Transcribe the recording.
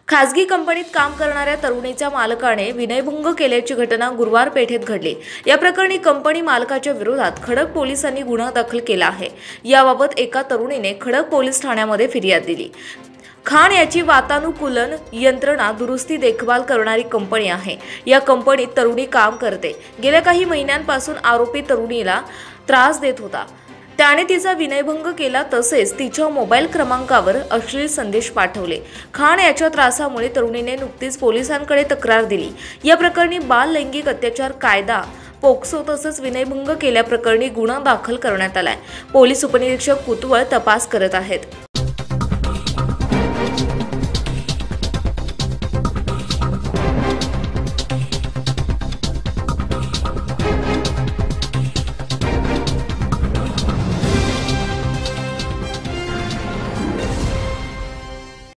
खासगी कंपनीत काम करणाऱ्या तरुणीच्या मालकाने विनयभंग केल्याची घटना गुरुवार पेठेत घडली। या प्रकरणी कंपनी मालकाच्या विरोधात खडक पोलिसांनी गुन्हा दाखल केला आहे। याबाबत एका तरुणीने खडक पोलीस ठाण्यामध्ये फिर्याद दिली। खान याची वातानुकूलन यंत्रणा दुरुस्ती देखभाल करणारी कंपनी आहे। या कंपनीत तरुणी काम करते। गेल्या काही महिन्यांपासून आरोपी तरुणीला त्रास देत होता। त्याने तिचा विनयभंग केला तसेच तिच्या मोबाईल क्रमांकावर अश्लील संदेश पाठवले। खान याच्या त्रासामुळे तरुणीने नुकतीच पोलिसांकडे तक्रार दिली। या प्रकरणी बाल लैंगिक अत्याचार कायदा पोक्सो तसंच विनयभंग केल्याप्रकरणी गुन्हा दाखल करण्यात आलाय। पोलीस उपनिरीक्षक कुतवळ तपास करत आहेत।